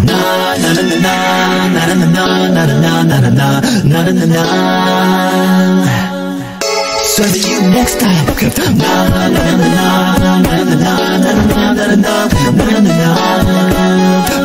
na na na na na na na na na na na na na na. So see you next time. Na na na na na na na na na na na.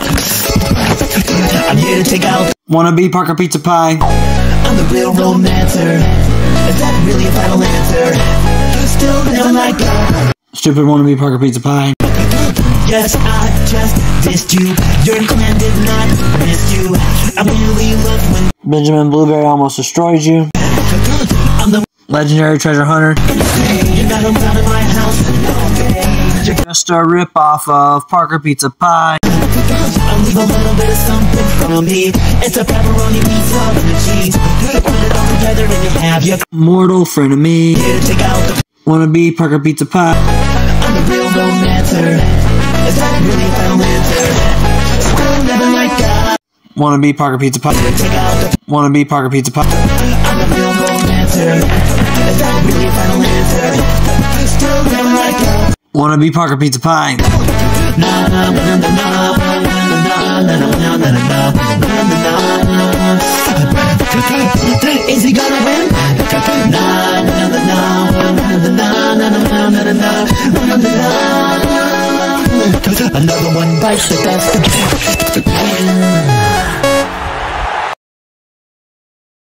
I'm here to take out. Wanna be Parker Pizza Pie? I'm the real romancer. Is that really a final answer? Still never like God. Stupid wanna be Parker Pizza Pie. Yes, I just dissed you. Your clan did not miss you. I really loved when Benjamin Blueberry almost destroyed you. I'm the Legendary Treasure Hunter. you're not allowed in my house. You're just a rip-off of Parker Pizza Pie. I'll leave a little bit of something from me. It's a pepperoni pizza with the cheese. Put it all together and you have your Mortal frenemy. here to take out the Wanna be Parker Pizza Pie? I'm the real romancer. Is that really a final answer? Still never like God. Wanna be Parker Pizza Pie? Take out the Wanna be Parker Pizza Pie? I'm the real romancer. Is that really a final answer? Still never like God. Wanna be Parker Pizza Pie? Na na na na na na na na na na na. Is he gonna win? Na na na na na na na na na na. Another one bites the dust.